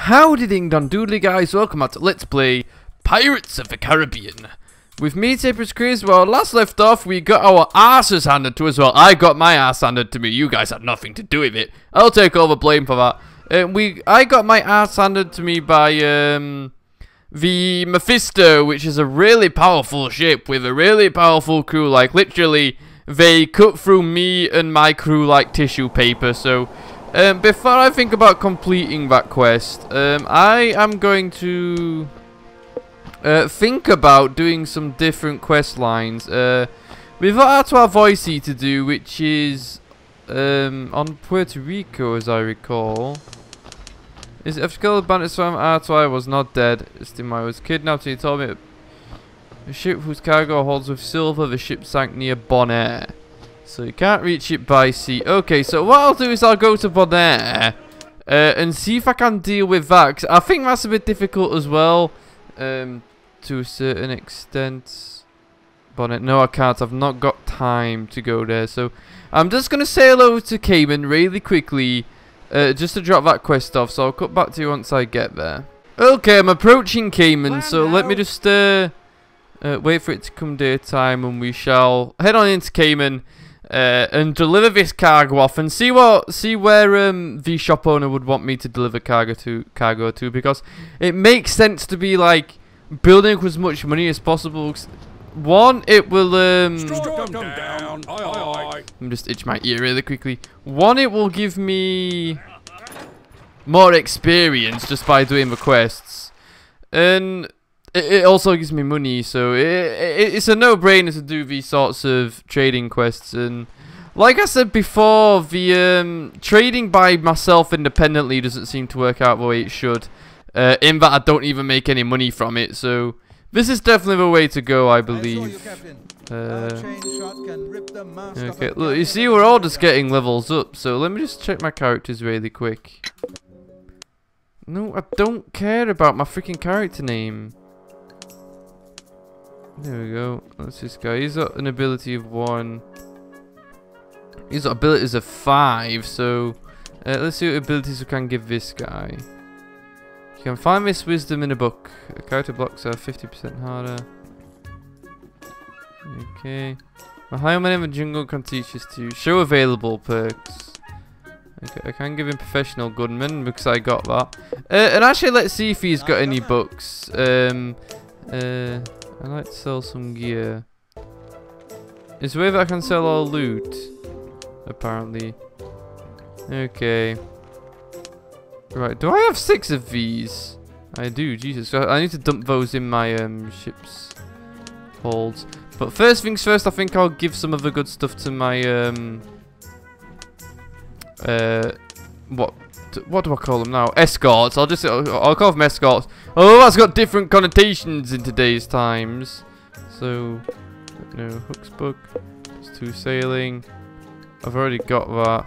Howdy ding dong doodly guys, welcome out to Let's Play Pirates of the Caribbean. With me, TapersCrazy. Well, last left off, we got our asses handed to us. Well, I got my ass handed to me. You guys had nothing to do with it. I'll take all the blame for that. I got my ass handed to me by the Mephisto, which is a really powerful ship with a really powerful crew. Like, literally, they cut through me and my crew like tissue paper. So, before I think about completing that quest, I am going to think about doing some different quest lines. We've got Artois Voicey to do, which is on Puerto Rico, as I recall. Is it killed bandits from Artois was not dead. Estimai was kidnapped. He told me a ship whose cargo holds with silver. The ship sank near Bonaire, so you can't reach it by sea. Okay, so what I'll do is I'll go to Bonaire and see if I can deal with that. 'Cause I think that's a bit difficult as well. To a certain extent. Bonnet, no I can't, I've not got time to go there, so I'm just going to sail over to Cayman really quickly, just to drop that quest off, so I'll cut back to you once I get there. Okay, I'm approaching Cayman, so let me just wait for it to come daytime, and we shall head on into Cayman and deliver this cargo off, and see where the shop owner would want me to deliver cargo to, because it makes sense to be like building up as much money as possible. One, it will let me just itch my ear really quickly. One, it will give me more experience just by doing the quests, and it also gives me money, so it's a no-brainer to do these sorts of trading quests. And like I said before, the trading by myself independently doesn't seem to work out the way it should. In that I don't even make any money from it, so this is definitely the way to go, I believe. Okay, look, you see, we're all just getting levels up, so let me just check my characters really quick. No, I don't care about my freaking character name. There we go. That's this guy. He's got an ability of 1. He's got abilities of 5, so let's see what abilities we can give this guy. You can find this wisdom in a book. Character blocks are 50% harder. Okay. Mahayman in the jungle can teach us to show available perks. Okay, I can give him professional gunman because I got that. And actually, let's see if he's got any books. I'd like to sell some gear. Is there a way that I can sell all loot? Apparently. Okay. Right, do I have 6 of these? I do, Jesus. I need to dump those in my ship's holds. But first things first, I think I'll give some of the good stuff to my what do I call them now? Escorts. I'll call them escorts. Oh, that's got different connotations in today's times. So no, Hook's book. It's 2 sailing. I've already got that.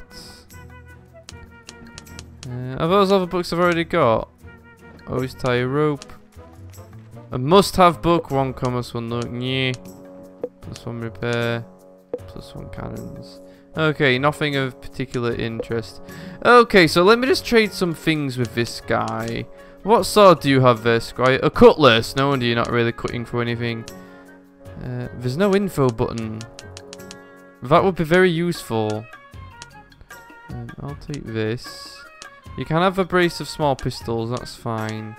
Are those other books I've already got? Always tie a rope. A must-have book. 1 commerce, 1 look. Yeah. +1 repair. +1 cannons. Okay, nothing of particular interest. Okay, so let me just trade some things with this guy. What sword do you have there, Squire? A cutlass. No wonder you're not really cutting for anything. There's no info button. That would be very useful. I'll take this. You can have a brace of small pistols, that's fine.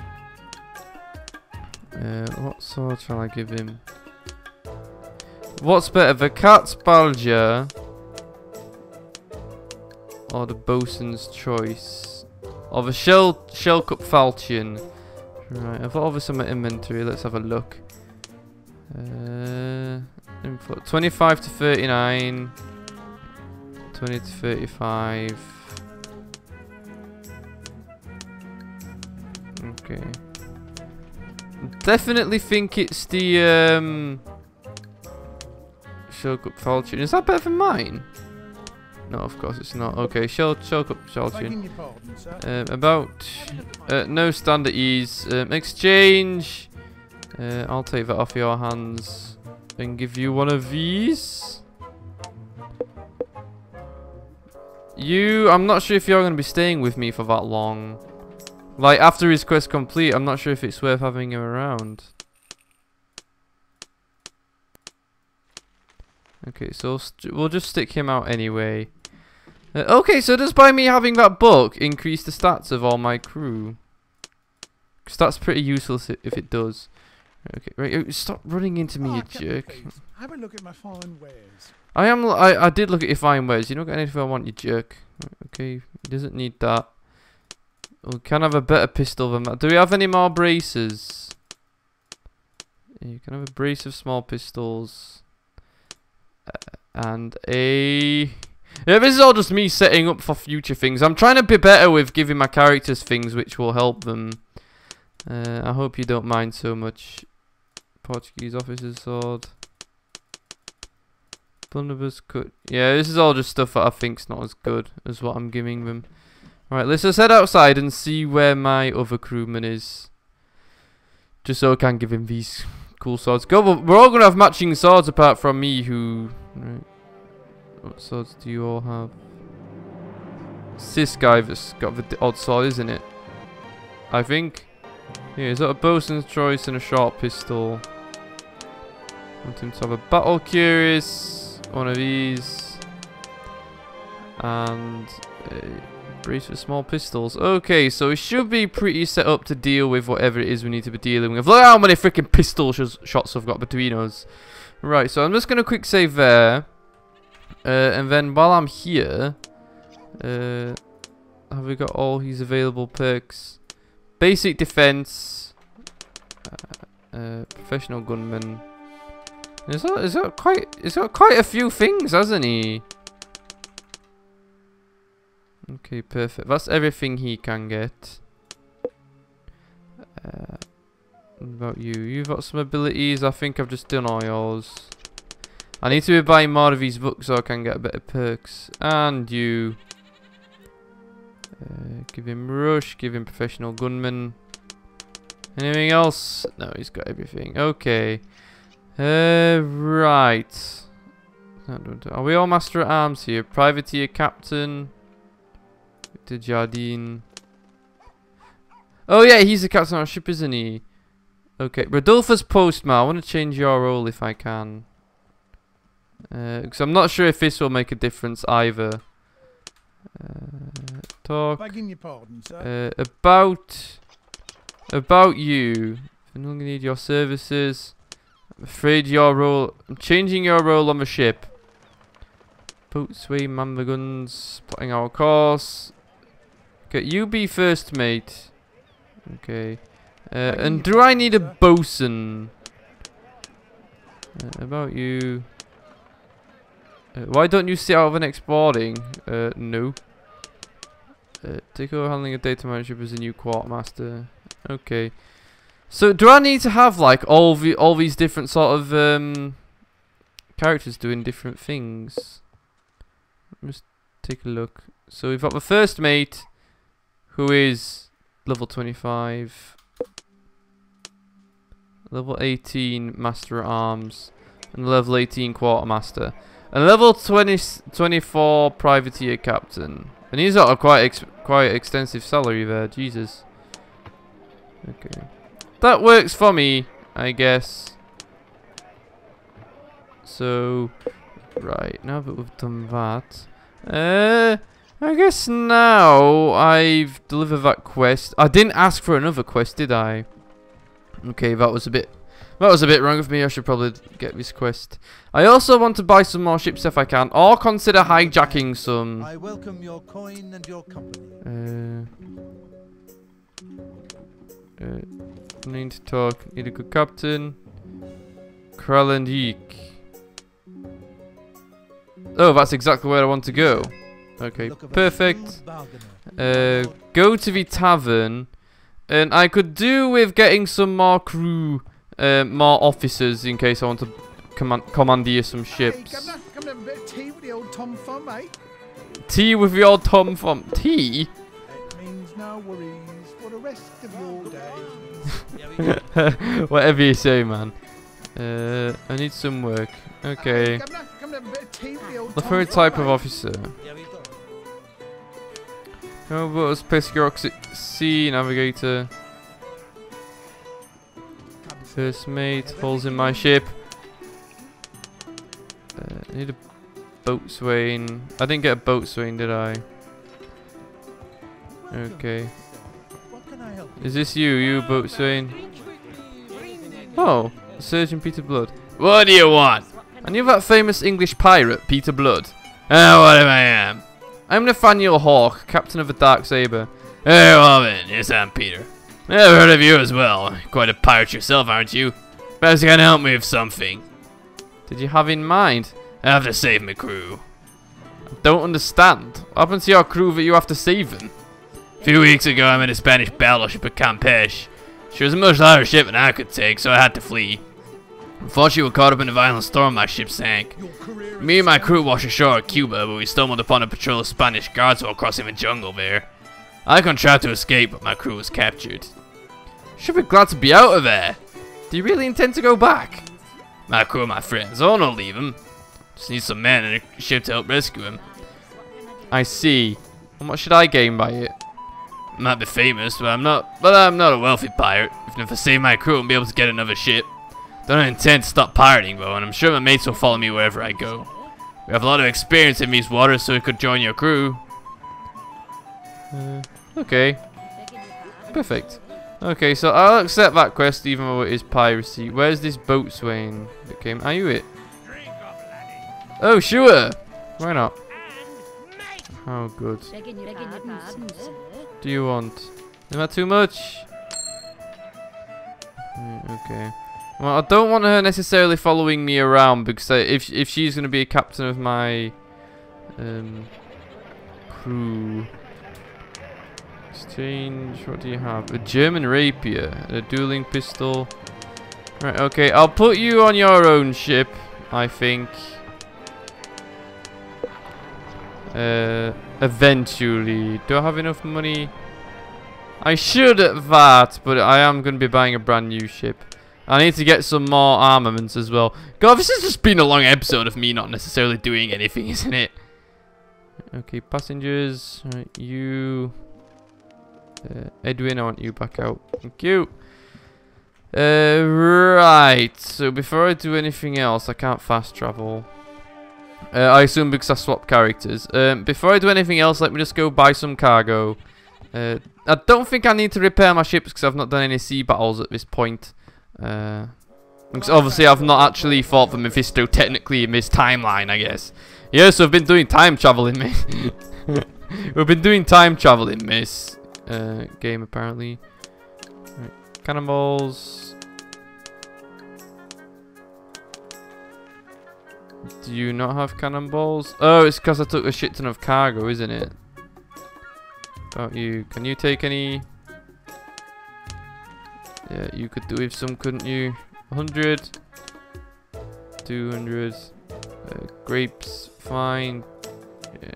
What sword shall I give him? What's better, the cat's balger or the bosun's choice? Or the shell cup falchion? Right, I've got all this in my inventory, let's have a look. Info 25 to 39, 20 to 35. Okay. Definitely think it's the shell cup falchion. Is that better than mine? No, of course it's not. Okay, shell cup falchion. No standard ease. Exchange. I'll take that off your hands and give you one of these. I'm not sure if you're going to be staying with me for that long. Like, after his quest complete, I'm not sure if it's worth having him around. Okay, so we'll just stick him out anyway. Okay, so does by me having that book increase the stats of all my crew? Because that's pretty useless if it does. Okay, right, stop running into me, you jerk. Have a look at my fine wares. I did look at your fine wares. You don't get anything I want, you jerk. Okay, he doesn't need that. We can have a better pistol than that. Do we have any more braces? Yeah, you can have a brace of small pistols. And a... Yeah, this is all just me setting up for future things. I'm trying to be better with giving my characters things which will help them. I hope you don't mind so much. Portuguese officer's sword. Blunderbuss cut. Yeah, this is all just stuff that I think's not as good as what I'm giving them. Alright, let's just head outside and see where my other crewman is. Just so I can give him these cool swords. Go, we're all going to have matching swords apart from me who... Right. What swords do you all have? It's this guy that's got the odd sword, isn't it? I think. Yeah, he's got a bosun's choice and a short pistol. I want him to have a battle curious, one of these, and a brace for small pistols. Okay, so we should be pretty set up to deal with whatever it is we need to be dealing with. Look how many freaking pistol shots I've got between us. Right, so I'm just going to quick save there. And then while I'm here, have we got all his available perks? Basic defense, professional gunman. He's got quite a few things, hasn't he? Okay, perfect. That's everything he can get. What about you? You've got some abilities. I think I've just done all yours. I need to be buying more of these books so I can get better perks. And you. Give him rush. Give him professional gunman. Anything else? No, he's got everything. Okay. Right. Are we all master at arms here? Privateer captain. De Jardine. Oh yeah, he's the captain of our ship, isn't he? Okay, Rodolfo's postman. I want to change your role if I can. Because I'm not sure if this will make a difference either. Talk. Begging your pardon, sir. About you. I no longer need your services. I'm afraid your role. I'm changing your role on the ship. Boatswain, man the guns. Plotting our course. Okay, you be first mate. Okay. And do I need a bosun? About you. Why don't you sit out of the next boarding? No. Take over handling a data manager as a new quartermaster. Okay. So do I need to have like all these different sort of characters doing different things? Let's take a look. So we've got the first mate, who is level 25, level 18 master at arms, and level 18 quartermaster. And level 24 privateer captain. And he's got a quite extensive salary there, Jesus. Okay. That works for me, I guess. So, right, now that we've done that. I guess now I've delivered that quest. I didn't ask for another quest, did I? Okay, that was a bit wrong of me. I should probably get this quest. I also want to buy some more ships if I can, or consider hijacking some. I welcome your coin and your company. Need to talk. Need a good captain. Krell and Yeek. Oh, that's exactly where I want to go. Okay, perfect. Go to the tavern, and I could do with getting some more crew. More officers in case I want to commandeer some ships. Hey, come and have a bit of tea with the old Tom Thumb, eh? Tea with the old Tom Thumb. Tea? It means no worries for the rest of your day. Whatever you say, man. I need some work. Okay. Come and have a bit of tea with the old The Tom third Thumb, type of eh? officer. How about us place your C navigator? First mate, holes in my ship. I need a boatswain. I didn't get a boatswain, did I? Okay. Is this you boatswain? Oh, Surgeon Peter Blood. What do you want? I knew that famous English pirate, Peter Blood. Oh, whatever I am. I'm Nathaniel Hawke, captain of the Dark Saber. Oh, well then, yes, I'm Peter. I've heard of you as well. Quite a pirate yourself, aren't you? Perhaps you can help me with something. Did you have in mind? I have to save my crew. I don't understand. What happened to your crew that you have to save them? A few weeks ago, I met a Spanish battleship at Campeche. She was a much larger ship than I could take, so I had to flee. Unfortunately, we were caught up in a violent storm, my ship sank. Me and my crew washed ashore at Cuba, but we stumbled upon a patrol of Spanish guards while crossing the jungle there. I contrived to escape, but my crew was captured. Should be glad to be out of there. Do you really intend to go back? My crew are my friends. I won't leave them. Just need some men and a ship to help rescue him. I see. And what should I gain by it? I might be famous, but I'm not a wealthy pirate. Even if I save my crew, I won't be able to get another ship. Don't intend to stop pirating though, and I'm sure my mates will follow me wherever I go. We have a lot of experience in these waters, so we could join your crew. Okay. Perfect. Okay, so I'll accept that quest even though it is piracy. Where's this boatswain that came? Are you it? Oh, sure. Why not? Oh, good. Do you want? Is that too much? Okay. Well, I don't want her necessarily following me around because if she's going to be a captain of my crew. Exchange, what do you have? A German rapier, a dueling pistol. Right, okay, I'll put you on your own ship, I think. Eventually. Do I have enough money? I should at that, but I am going to be buying a brand new ship. I need to get some more armaments as well. God, this has just been a long episode of me not necessarily doing anything, isn't it? Okay, passengers. Right, you... Edwin, I want you back out. Thank you. Right. So before I do anything else, I can't fast travel. I assume because I swapped characters. Before I do anything else, let me just go buy some cargo. I don't think I need to repair my ships because I've not done any sea battles at this point. Because obviously I've not actually fought for Mephisto technically in this timeline, I guess. Yeah, so I've been doing time travel in this. We've been doing time travel in this game apparently. Right. Cannonballs. Do you not have cannonballs? Oh, it's because I took a shit ton of cargo, isn't it? About you. Can you take any? Yeah, you could do with some, couldn't you? 100. 200. Grapes, fine. Yeah.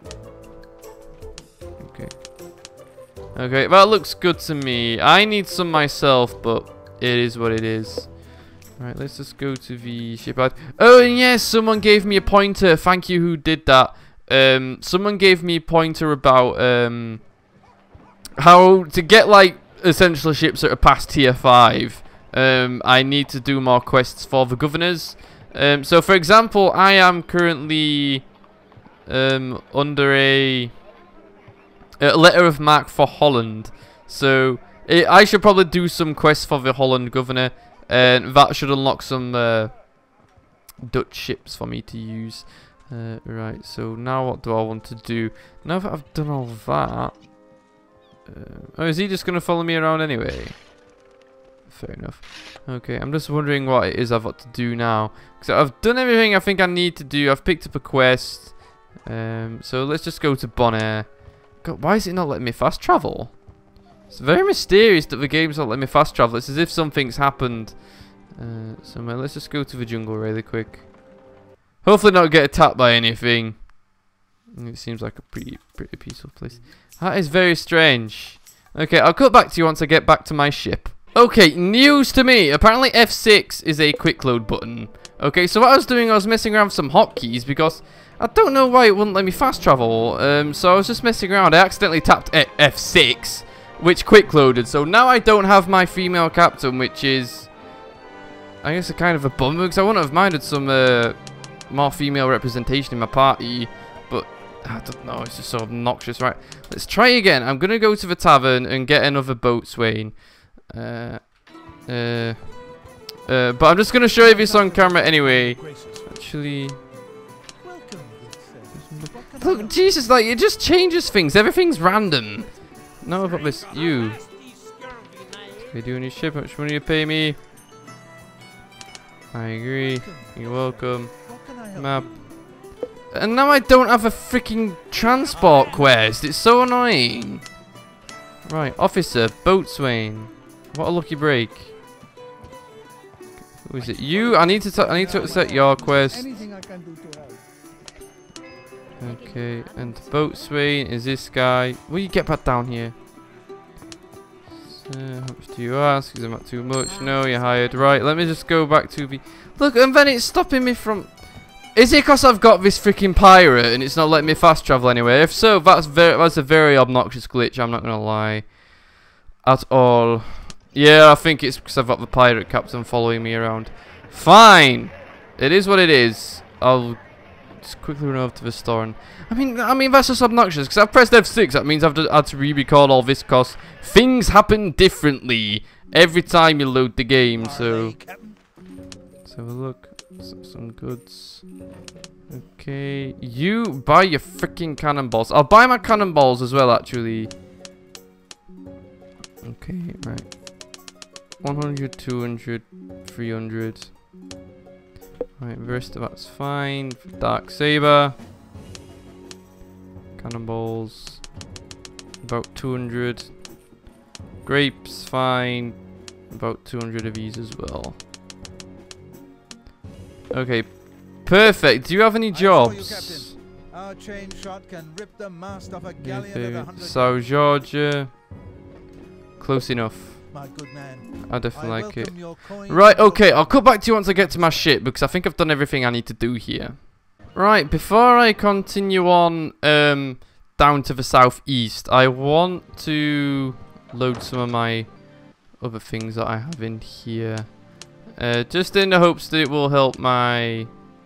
Okay. Okay, that looks good to me. I need some myself, but it is what it is. Right, let's just go to the shipyard. Oh, and yes, someone gave me a pointer. Thank you who did that. Someone gave me a pointer about how to get, like, essential ships that are past tier 5. I need to do more quests for the governors. So, for example, I am currently under a letter of marque for Holland. So, I should probably do some quests for the Holland governor. And that should unlock some Dutch ships for me to use. Right, so now what do I want to do? Now that I've done all that... oh, is he just going to follow me around anyway? Fair enough. Okay, I'm just wondering what it is I've got to do now. So I've done everything I think I need to do. I've picked up a quest. So let's just go to Bonaire. God, why is it not letting me fast travel? It's very mysterious that the game's not letting me fast travel. It's as if something's happened somewhere. Let's just go to the jungle really quick. Hopefully not get attacked by anything. It seems like a pretty peaceful place. That is very strange. Okay, I'll cut back to you once I get back to my ship. Okay, news to me. Apparently F6 is a quick load button. Okay, so what I was doing, I was messing around with some hotkeys because I don't know why it wouldn't let me fast travel. So I was just messing around. I accidentally tapped F6, which quick loaded. So now I don't have my female captain, which is, I guess, a kind of a bummer, because I wouldn't have minded some more female representation in my party. But I don't know, it's just so obnoxious. Right, let's try again. I'm gonna go to the tavern and get another boatswain. But I'm just gonna show you this on camera anyway. Actually, look, Jesus, like, it just changes things. Everything's random. No, I've got this. You. They doing your ship? How much money you pay me? I agree. You're welcome. Map. And now I don't have a freaking transport quest. It's so annoying. Right, officer, boatswain. What a lucky break. Who is it? You? I need to accept your quest. Anything I can do to help. Okay, and boatswain is this guy. Will you get back down here? So, how much do you ask? Is it not too much? No, you're hired. Right, let me just go back to the... Look, and then it's stopping me from... Is it because I've got this freaking pirate and it's not letting me fast travel anywhere? If so, that's a very obnoxious glitch, I'm not going to lie. At all. Yeah, I think it's because I've got the pirate captain following me around. Fine! It is what it is. I'll... just quickly run over to the store and I mean that's just obnoxious because I've pressed F6. That means I've had to re-record all this because things happen differently every time you load the game. So let's have a look. Some goods. Okay, you buy your freaking cannonballs. I'll buy my cannonballs as well, actually. Okay, right. 100, 200, 300. Right, the rest of that's fine. Dark saber, cannonballs, about 200. Grapes, fine. About 200 of these as well. Okay, perfect. Do you have any jobs? Our chain shot can rip the mast off a galleon of 100 South Georgia. Close enough. My good man. I definitely like it. Right, okay, I'll cut back to you once I get to my ship because I think I've done everything I need to do here. Right, before I continue on down to the southeast, I want to load some of my other things that I have in here. Just in the hopes that it will help my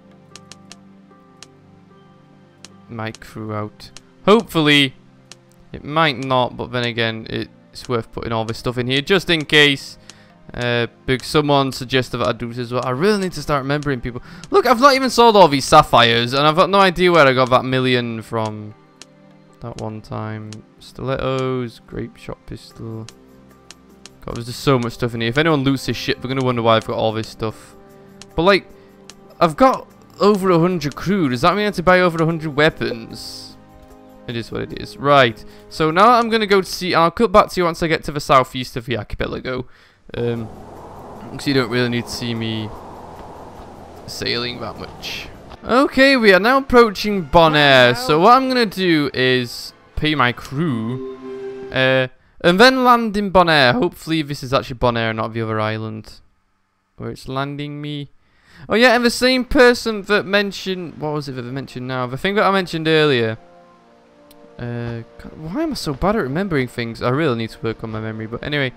crew out. Hopefully, it might not, but then again, it's worth putting all this stuff in here just in case. Because someone suggested that I do this as well. I really need to start remembering people. Look, I've not even sold all these sapphires, and I've got no idea where I got that million from. That one time. Stilettos, grape shot pistol. God, there's just so much stuff in here. If anyone loots this shit, they're going to wonder why I've got all this stuff. But, like, I've got over 100 crew. Does that mean I have to buy over 100 weapons? It is what it is. Right. So now I'm going to go to see... I'll cut back to you once I get to the southeast of the archipelago. Because you don't really need to see me sailing that much. Okay, we are now approaching Bonaire. So what I'm going to do is pay my crew. And then land in Bonaire. Hopefully this is actually Bonaire, not the other island. Where it's landing me. Oh yeah, and the same person that mentioned... What was it that they mentioned now? The thing that I mentioned earlier. God, why am I so bad at remembering things? I really need to work on my memory. But anyway.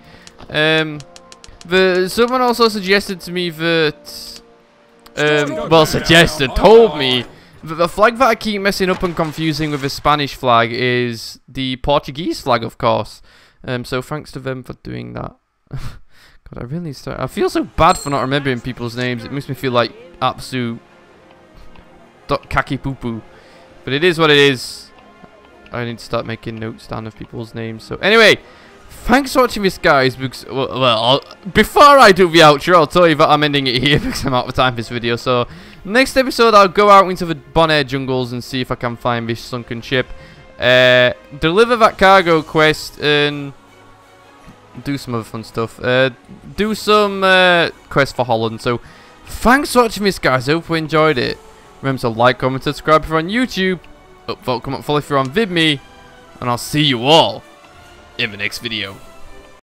Someone also suggested to me that... told me that the flag that I keep messing up and confusing with the Spanish flag is the Portuguese flag, of course. So thanks to them for doing that. God, I really need to start. I feel so bad for not remembering people's names. It makes me feel like absolute kaki poo poo. But it is what it is. I need to start making notes down of people's names. So anyway, thanks for watching this, guys. Because before I do the outro, I'll tell you that I'm ending it here because I'm out of time for this video. So next episode, I'll go out into the Bonaire jungles and see if I can find this sunken ship. Deliver that cargo quest and do some other fun stuff. Do some quest for Holland. So thanks for watching this, guys. I hope you enjoyed it. Remember to like, comment, subscribe if you're on YouTube. Come on, follow if you're on VidMe, and I'll see you all in the next video.